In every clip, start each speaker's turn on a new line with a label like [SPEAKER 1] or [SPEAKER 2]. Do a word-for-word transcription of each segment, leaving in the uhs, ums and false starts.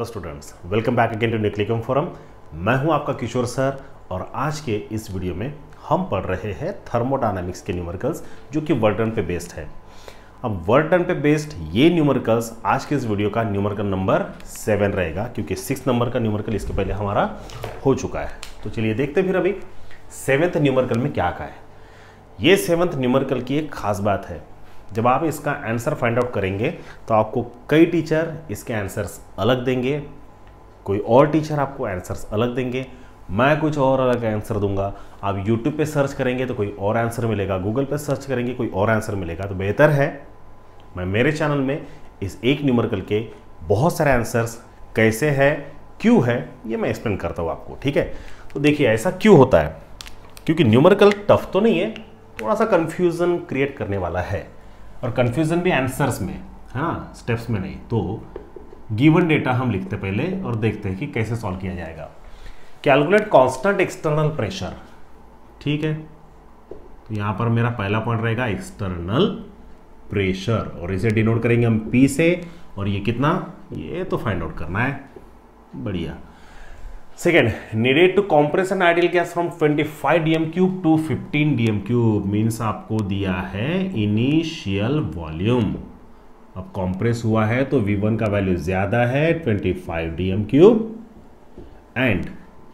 [SPEAKER 1] Hello students, welcome back again to न्यूक्लिकम forum. मैं हूं आपका किशोर सर और आज के इस वीडियो में हम पढ़ रहे हैं थर्मोडायनामिक्स के न्यूमेरिकल्स जो कि वर्क डन पे बेस्ड है। अब वर्क डन पे बेस्ड ये न्यूमेरिकल्स आज के इस वीडियो का न्यूमेरिकल नंबर सेवन रहेगा, क्योंकि सिक्स नंबर का न्यूमेरिकल इसके पहले हमारा हो चुका है। तो चलिए देखते फिर अभी सेवेंथ न्यूमेरिकल में क्या का है। ये सेवन्थ न्यूमेरिकल की एक खास बात है, जब आप इसका आंसर फाइंड आउट करेंगे तो आपको कई टीचर इसके आंसर्स अलग देंगे, कोई और टीचर आपको आंसर्स अलग देंगे, मैं कुछ और अलग आंसर दूंगा। आप यूट्यूब पे सर्च करेंगे तो कोई और आंसर मिलेगा, गूगल पे सर्च करेंगे कोई और आंसर मिलेगा। तो बेहतर है मैं मेरे चैनल में इस एक न्यूमेरिकल के बहुत सारे आंसर्स कैसे है, क्यों है, ये मैं एक्सप्लेन करता हूँ आपको। ठीक है, तो देखिए ऐसा क्यों होता है, क्योंकि न्यूमेरिकल टफ तो नहीं है, थोड़ा सा कन्फ्यूज़न क्रिएट करने वाला है, और कन्फ्यूज़न भी आंसर्स में है ना, स्टेप्स में नहीं। तो गिवन डेटा हम लिखते पहले और देखते हैं कि कैसे सॉल्व किया जाएगा। Calculate constant external pressure. ठीक है, तो यहाँ पर मेरा पहला पॉइंट रहेगा एक्सटर्नल प्रेशर, और इसे डिनोट करेंगे हम पी से, और ये कितना, ये तो फाइंड आउट करना है। बढ़िया। Second, needed to compress an ideal gas from twenty five D M cube to fifteen D M cube, means आपको दिया है इनिशियल वॉल्यूम। अब कॉम्प्रेस हुआ है तो वी वन का वैल्यू ज्यादा है twenty five D M cube, and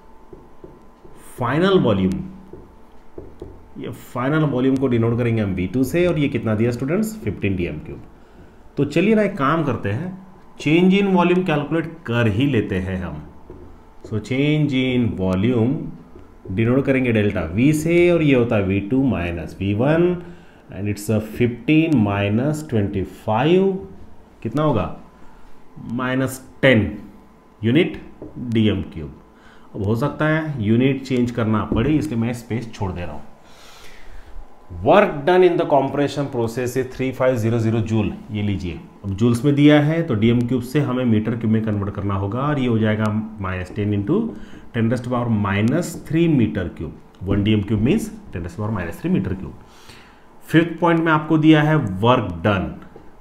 [SPEAKER 1] final volume, ये फाइनल वॉल्यूम को डिनोट करेंगे हम वी टू से, और ये कितना दिया students, fifteen D M cube. तो चलिए ना एक काम करते हैं, चेंज इन वॉल्यूम कैलकुलेट कर ही लेते हैं हम। So change in volume denote करेंगे डेल्टा वी से, और ये होता है V two minus V one, and it's a fifteen minus twenty five, कितना होगा, minus ten unit D M cube. अब हो सकता है यूनिट चेंज करना पड़े, इसलिए मैं स्पेस छोड़ दे रहा हूँ। Work done in the compression process है three five zero zero joule, ये लीजिए। अब जूल्स में दिया है तो डी एम क्यूब से हमें मीटर क्यूब में कन्वर्ट करना होगा, और ये हो जाएगा minus ten into ten raised to power minus three metre cube. One D M cube means ten raised to power minus three metre cube. Fifth point में आपको दिया है work done,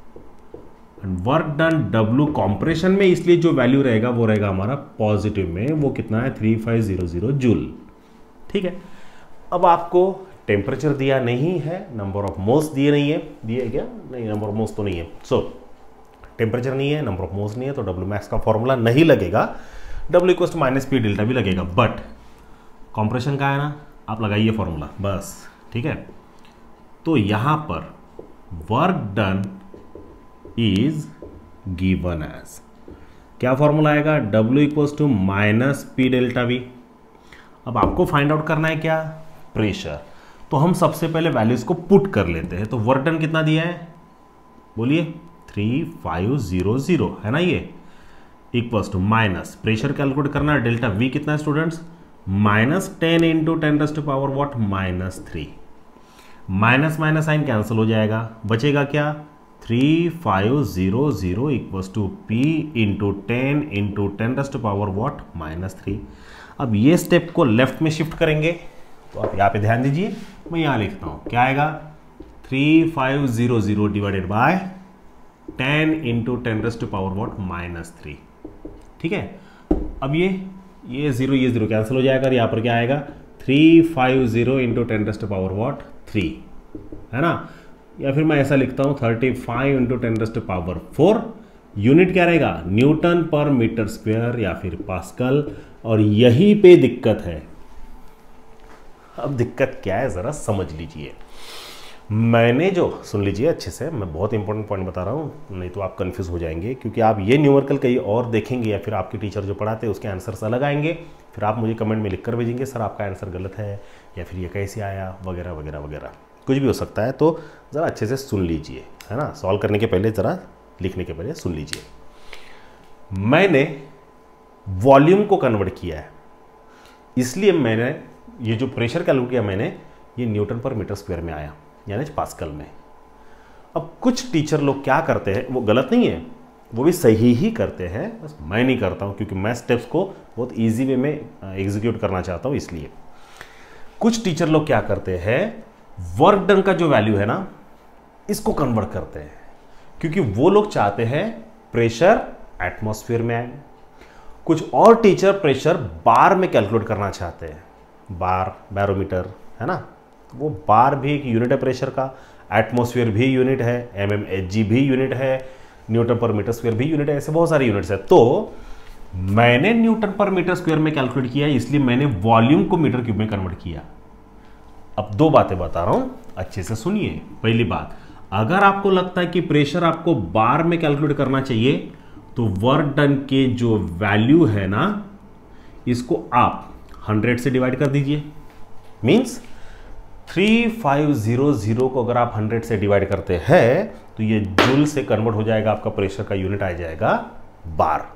[SPEAKER 1] work done W compression में, इसलिए जो value रहेगा वो रहेगा हमारा पॉजिटिव में, वो कितना है three five zero zero joule. ठीक है, अब आपको टेम्परेचर दिया नहीं है, नंबर ऑफ मोल्स दिए नहीं है, दिए क्या नहीं, नंबर ऑफ मोल्स तो नहीं है। सो टेम्परेचर नहीं है, नंबर ऑफ मोल्स नहीं है, तो डब्ल्यू मैक्स का फॉर्मूला नहीं लगेगा, W equals to minus P delta भी लगेगा, बट कॉम्प्रेशन का है ना, आप लगाइए फॉर्मूला बस। ठीक है, तो यहां पर work done is given as, क्या फॉर्मूला आएगा, W equals to minus P delta V. अब आपको फाइंड आउट करना है क्या, प्रेशर। तो हम सबसे पहले वैल्यूज को पुट कर लेते हैं। तो वर्क डन कितना दिया है, बोलिए, थ्री फाइव जीरो जीरो है ना, ये equals to minus pressure calculate करना है, डेल्टा वी कितना है students, minus ten into ten raised to power what, minus three. Minus minus sign cancel हो जाएगा, बचेगा क्या, three five zero zero equals to P into ten into ten raised to power what, minus three. अब ये step को left में shift करेंगे, तो आप यहाँ पे ध्यान दीजिए, मैं यहाँ लिखता हूँ, क्या आएगा, three five zero zero divided by ten into ten raised to power what, minus three. ठीक है, अब ये ये जीरो ये जीरो कैंसिल हो जाएगा, यहाँ पर क्या आएगा, three five zero into ten raised to power what, three, है ना। या फिर मैं ऐसा लिखता हूँ, thirty five into ten raised to power four, unit क्या रहेगा, न्यूटन पर मीटर स्क्वायर या फिर पास्कल। और यहीं पे दिक्कत है। अब दिक्कत क्या है जरा समझ लीजिए। मैंने जो, सुन लीजिए अच्छे से, मैं बहुत इंपॉर्टेंट पॉइंट बता रहा हूँ, नहीं तो आप कंफ्यूज हो जाएंगे, क्योंकि आप ये न्यूमेरिकल कहीं और देखेंगे या फिर आपके टीचर जो पढ़ाते हैं उसके आंसर्स अलग आएंगे, फिर आप मुझे कमेंट में लिख कर भेजेंगे सर आपका आंसर गलत है, या फिर ये कैसे आया, वगैरह वगैरह वगैरह, कुछ भी हो सकता है। तो ज़रा अच्छे से सुन लीजिए, है ना, सॉल्व करने के पहले ज़रा लिखने के पहले सुन लीजिए। मैंने वॉल्यूम को कन्वर्ट किया है, इसलिए मैंने ये जो प्रेशर कैलकुलेट किया मैंने, ये न्यूटन पर मीटर स्क्वायर में आया, यानी पास्कल में। अब कुछ टीचर लोग क्या करते हैं, वो गलत नहीं है, वो भी सही ही करते हैं, बस मैं नहीं करता हूँ, क्योंकि मैं स्टेप्स को बहुत इजी वे में एग्जीक्यूट करना चाहता हूँ। इसलिए कुछ टीचर लोग क्या करते हैं, वर्क डन का जो वैल्यू है ना, इसको कन्वर्ट करते हैं, क्योंकि वो लोग चाहते हैं प्रेशर एटमॉस्फेयर में आए, कुछ और टीचर प्रेशर बार में कैलकुलेट करना चाहते हैं, बार बैरोमीटर है ना, तो वो बार भी एक यूनिट है प्रेशर का, एटमॉस्फेयर भी यूनिट है, एम एम एच जी भी यूनिट है, न्यूटन पर मीटर स्क्वायर भी यूनिट है, ऐसे बहुत सारे यूनिट्स है। तो मैंने न्यूटन पर मीटर स्क्वायर में कैलकुलेट किया, इसलिए मैंने वॉल्यूम को मीटर क्यूब में कन्वर्ट किया। अब दो बातें बता रहा हूं, अच्छे से सुनिए। पहली बात, अगर आपको लगता है कि प्रेशर आपको बार में कैलकुलेट करना चाहिए तो वर्क डन के जो वैल्यू है ना, इसको आप हंड्रेड से डिवाइड कर दीजिए। Means three five zero zero को अगर आप हंड्रेड से डिवाइड करते हैं तो ये जूल से कन्वर्ट हो जाएगा, आपका प्रेशर का यूनिट आ जाएगा बार।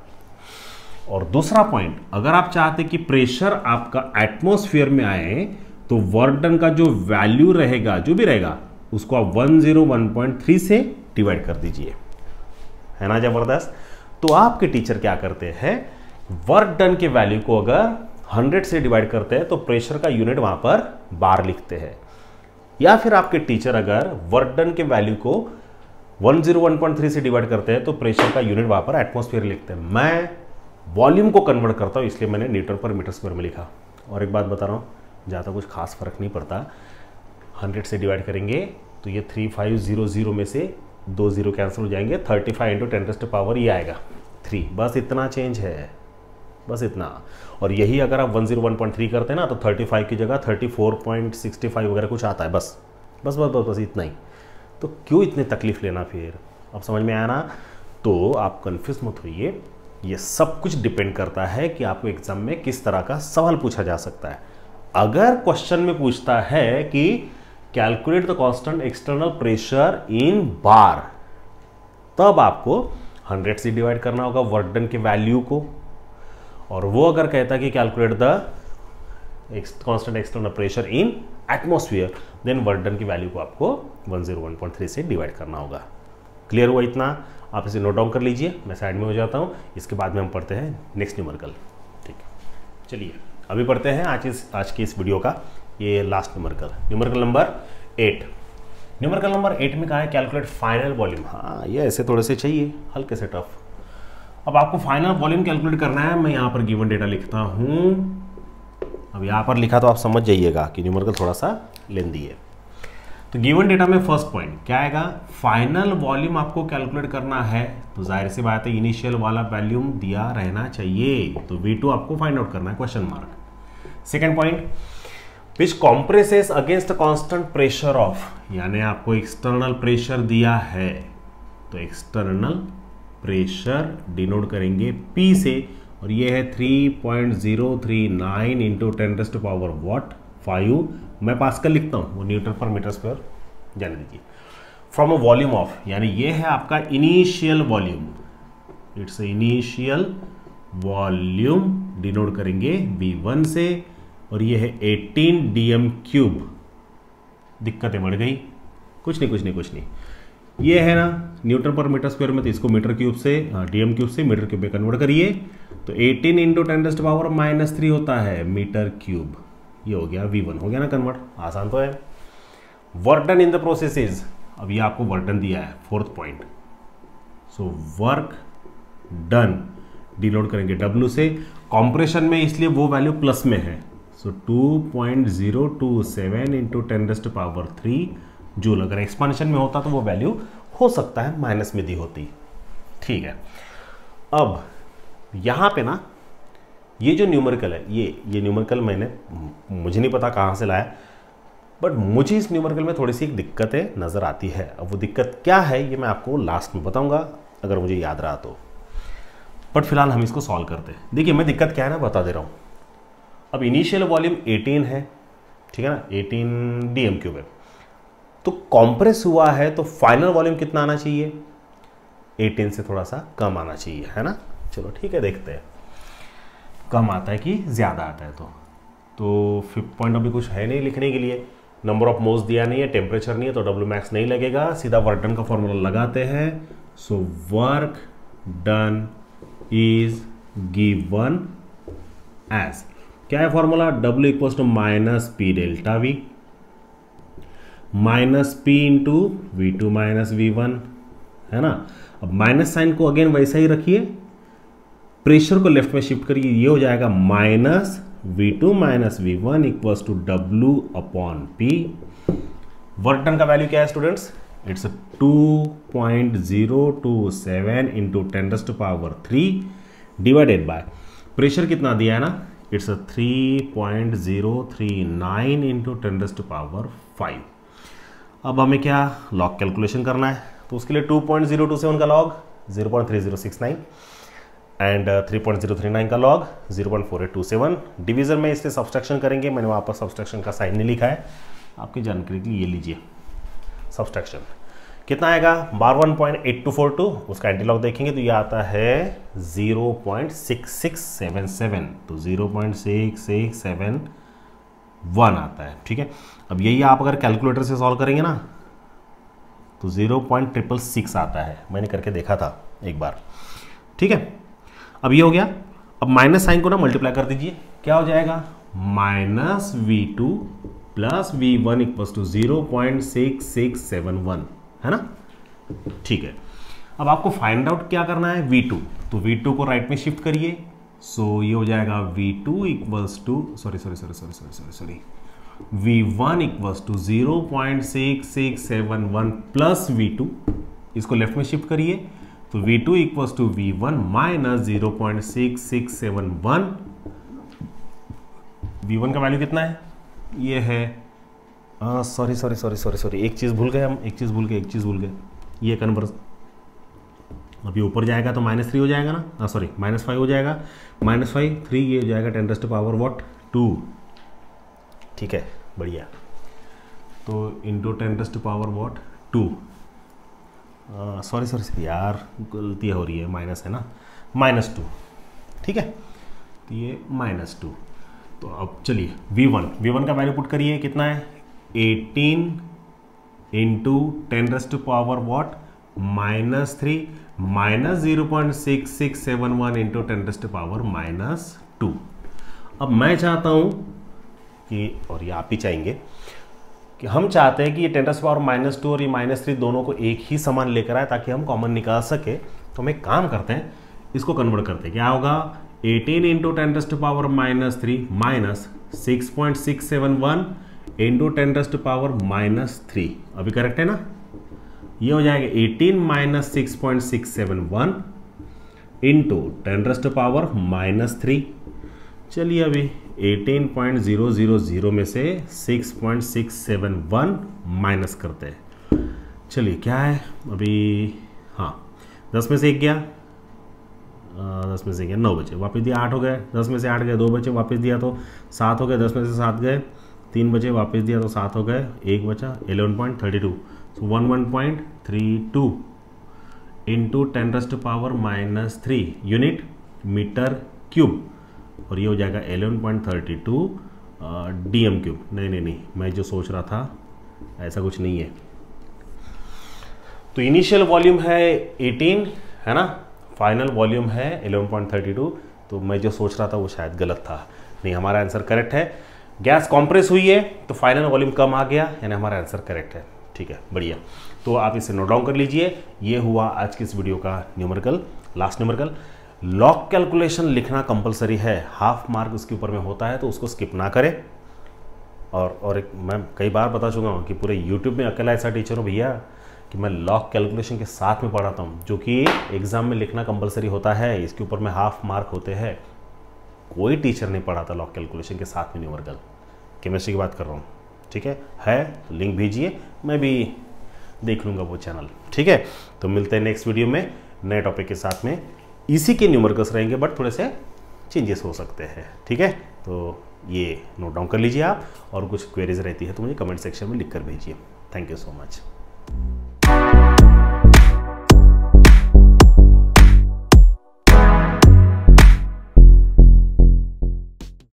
[SPEAKER 1] और दूसरा पॉइंट, अगर आप चाहते कि प्रेशर आपका एटमॉस्फेयर में आए तो वर्क डन का जो वैल्यू रहेगा, जो भी रहेगा, उसको आप one zero one point three से डिवाइड कर दीजिए, है ना जबरदस्त। तो आपके टीचर क्या करते हैं, वर्क डन के वैल्यू को अगर हंड्रेड से डिवाइड करते हैं तो प्रेशर का यूनिट वहां पर बार लिखते हैं। या फिर आपके टीचर अगर वर्क डन के वैल्यू को one zero one point three से डिवाइड करते हैं तो प्रेशर का यूनिट वहां पर एटमॉस्फेयर लिखते हैं। मैं वॉल्यूम को कन्वर्ट करता हूं, इसलिए मैंने न्यूटन पर मीटर स्क्वायर में लिखा। और एक बात बता रहा हूं, ज़्यादा कुछ खास फर्क नहीं पड़ता, हंड्रेड से डिवाइड करेंगे तो ये थ्री फाइव जीरो जीरो में से दो जीरो कैंसिल हो जाएंगे, thirty five into ten to power ये आएगा थ्री, बस इतना चेंज है, बस इतना। और यही अगर आप one zero one point three करते हैं ना तो थर्टी फाइव की जगह thirty four point six five वगैरह कुछ आता है, बस बस बस बस बस इतना ही। तो क्यों इतनी तकलीफ लेना फिर, अब समझ में आया ना। तो आप कन्फ्यूज मत होइए, ये सब कुछ डिपेंड करता है कि आपको एग्जाम में किस तरह का सवाल पूछा जा सकता है। अगर क्वेश्चन में पूछता है कि calculate the constant external pressure in bar, तब आपको हंड्रेड से डिवाइड करना होगा वर्क डन के वैल्यू को। और वो अगर कहता है कि calculate the constant external pressure in atmosphere, then work done की वैल्यू को आपको one zero one point three से डिवाइड करना होगा। क्लियर हुआ इतना? आप इसे नोट डाउन कर लीजिए, मैं साइड में हो जाता हूँ। इसके बाद में हम पढ़ते हैं नेक्स्ट न्यूमेरिकल। ठीक है, चलिए अभी पढ़ते हैं आज इस आज की इस वीडियो का ये last numerical, numerical number eight. Numerical number eight में कहा है कैलकुलेट फाइनल वॉल्यूम। हाँ, ये ऐसे थोड़े से चाहिए, हल्के से टफ। अब आपको फाइनल वॉल्यूम कैलकुलेट करना है। मैं यहाँ पर गिवन डेटा लिखता हूँ। अब यहाँ पर लिखा तो आप समझ जाइएगा कि न्यूमेरिकल थोड़ा सा लेंदी है। तो गिवन डेटा में फर्स्ट पॉइंट क्या आएगा, फाइनल वॉल्यूम आपको कैलकुलेट करना है, तो जाहिर सी बात है इनिशियल वाला वॉल्यूम दिया रहना चाहिए, तो वी टू आपको फाइंड आउट करना है, question mark. Second point, which compresses against constant pressure of, यानी आपको एक्सटर्नल प्रेशर दिया है, तो एक्सटर्नल प्रेशर डिनोट करेंगे P से, और ये है three point zero three nine into ten to power what five, मैं पास्कल लिखता हूँ, वो न्यूटन पर मीटर स्क्वायर जाने दीजिए। फ्रॉम अ वॉल्यूम ऑफ, यानी ये है आपका initial volume, it's initial volume denote करेंगे वी वन से, और ये है एटीन डी एम क्यूब। दिक्कतें बढ़ गई, कुछ नहीं कुछ नहीं कुछ नहीं, ये है ना न्यूटन पर मीटर स्क्वायर में, तो इसको मीटर क्यूब से डीएम क्यूब से मीटर क्यूब में कन्वर्ट करिए, तो eighteen into ten to power minus three होता है मीटर क्यूब, ये हो गया वी वन, हो गया ना कन्वर्ट, आसान तो है। Work done in the process is, अब ये आपको वर्क डन दिया है, fourth point, so work done denote करेंगे डब्ल्यू से, कॉम्प्रेशन में इसलिए वो वैल्यू प्लस में है, so two point zero two seven into ten to power three joule. अगर एक्सपांशन में होता तो वो वैल्यू हो सकता है माइनस में दी होती, ठीक है। अब यहां पे ना ये जो न्यूमेरिकल है, ये ये न्यूमेरिकल मैंने मुझे नहीं पता कहां से लाया, बट मुझे इस न्यूमेरिकल में थोड़ी सी एक दिक्कतें नजर आती है। अब वो दिक्कत क्या है ये मैं आपको लास्ट में बताऊंगा अगर मुझे याद रहा तो, बट फिलहाल हम इसको सॉल्व करते हैं। देखिए मैं दिक्कत क्या है ना बता दे रहा हूं। अब इनिशियल वॉल्यूम एटीन है, ठीक है ना, एटीन डी एम क्यूब है, तो कॉम्प्रेस हुआ है तो फाइनल वॉल्यूम कितना आना चाहिए, एटीन से थोड़ा सा कम आना चाहिए, है ना। चलो ठीक है, देखते हैं कम आता है कि ज़्यादा आता है। तो तो फिफ्थ पॉइंट अभी कुछ है नहीं लिखने के लिए, नंबर ऑफ मोल्स दिया नहीं है, टेम्परेचर नहीं है, तो डब्ल्यू मैक्स नहीं लगेगा, सीधा वर्क डन का फॉर्मूला लगाते हैं। So work done is given as, क्या है formula, W equals to minus P delta V minus P into V two minus V one, है ना। अब माइनस साइन को अगेन वैसा ही रखिए, प्रेशर को लेफ्ट में शिफ्ट करिए, ये हो जाएगा minus V two minus V one equals to W upon P. Work done का वैल्यू क्या है students? It's two point zero two seven into ten raised to power three divided by pressure कितना दिया है ना, it's three point zero three nine into ten raised to power five. अब हमें क्या लॉग कैलकुलेशन करना है, तो उसके लिए two point zero two seven का log zero point three zero six nine and three point zero three nine का log zero point four eight two seven. Division में इसलिए सब्सट्रैक्शन करेंगे, मैंने वहाँ पर सब्सट्रैक्शन का साइन नहीं लिखा है, आपकी जानकारी के लिए ये लीजिए सब्सट्रैक्शन। कितना आएगा? Bar one point eight two four two, उसका एंटी लॉग देखेंगे तो ये आता है zero point six six seven seven, तो zero point six six seven one आता है। ठीक है, अब यही आप अगर कैलकुलेटर से सॉल्व करेंगे ना तो जीरो पॉइंट ट्रिपल सिक्स आता है, मैंने करके देखा था एक बार। ठीक है, अब ये हो गया। अब माइनस साइन को ना मल्टीप्लाई कर दीजिए, क्या हो जाएगा? Minus V two plus V one equals to zero point six six seven one, है ना? ठीक है, अब आपको फाइंड आउट क्या करना है? वी टू, तो वी टू को राइट में शिफ्ट करिए, सो ये हो जाएगा V two equals to sorry sorry sorry sorry sorry sorry sorry V one equals to zero point six six seven one plus V two, इसको left में shift करिए, तो V two equals to V one minus zero point six six seven one. V one का value कितना है? ये है sorry sorry sorry sorry sorry एक चीज़ भूल गए हम, एक चीज़ भूल गए एक चीज़ भूल गए ये कन्वर्स, अभी ऊपर जाएगा तो माइनस थ्री हो जाएगा ना, सॉरी माइनस फाइव हो जाएगा, माइनस फाइव थ्री ये हो जाएगा ten raised to power what two. ठीक है, बढ़िया, तो into ten raised to power what two, sorry sorry sorry यार गलती हो रही है, माइनस है ना, माइनस टू। ठीक है, तो ये माइनस टू। तो अब चलिए वी वन वी वन का वैल्यू पुट करिए, कितना है? Eighteen into ten raised to power what minus three minus zero point six six seven one into ten raised to power minus two. अब मैं चाहता हूँ कि, और ये आप ही चाहेंगे कि हम चाहते हैं कि ये ten raised to power minus two और ये माइनस थ्री दोनों को एक ही समान लेकर आए ताकि हम कॉमन निकाल सके। तो हम एक काम करते हैं, इसको कन्वर्ट करते हैं, क्या होगा? Eighteen into ten raised to power minus three minus six point six seven one into ten raised to power minus three, अभी करेक्ट है ना? ये हो जाएगा eighteen minus six point six seven one into ten raised to power minus three. चलिए अभी eighteen point zero zero zero में से six point six seven one minus करते हैं। चलिए क्या है अभी, हाँ दस में से एक गया, दस में से गया नौ बचे, वापस दिया आठ हो गए, दस में से आठ गए दो बचे, वापस दिया तो सात हो गए, दस में से सात गए तीन बचे, वापस दिया तो सात हो गए, एक बचा eleven point thirty two, so one one point three two into ten raised to power minus three unit metre cube, और ये हो जाएगा eleven point thirty two D M cube. नहीं नहीं नहीं मैं जो सोच रहा था ऐसा कुछ नहीं है। तो इनिशियल वॉल्यूम है एटीन, है ना, फाइनल वॉल्यूम है इलेवन पॉइंट थर्टी टू, तो मैं जो सोच रहा था वो शायद गलत था। नहीं, हमारा आंसर करेक्ट है। गैस कॉम्प्रेस हुई है तो फाइनल वॉल्यूम कम आ गया, यानी हमारा आंसर करेक्ट है। ठीक है, बढ़िया। तो आप इसे नोट डाउन कर लीजिए। ये हुआ आज की इस वीडियो का numerical, last numerical. Log calculation लिखना कंपलसरी है, हाफ मार्क उसके ऊपर में होता है, तो उसको स्किप ना करें। और और एक मैं कई बार बता चुका हूँ कि पूरे यूट्यूब में अकेला ऐसा टीचर हूँ भैया कि मैं लॉग कैलकुलेशन के साथ में पढ़ाता हूँ, जो कि एग्जाम में लिखना कंपलसरी होता है, इसके ऊपर में हाफ मार्क होते हैं। कोई टीचर नहीं पढ़ाता लॉग कैलकुलेशन के साथ में न्यूमेरिकल। केमिस्ट्री की बात कर रहा हूँ, ठीक है है तो लिंक भेजिए, मैं भी देख लूँगा वो चैनल। ठीक है, तो मिलते हैं नेक्स्ट वीडियो में नए टॉपिक के साथ में। इसी के न्यूमेरिकल्स रहेंगे बट थोड़े से चेंजेस हो सकते हैं। ठीक है, तो ये नोट डाउन कर लीजिए आप, और कुछ क्वेरीज रहती है तो मुझे कमेंट सेक्शन में लिख कर भेजिए। Thank you so much.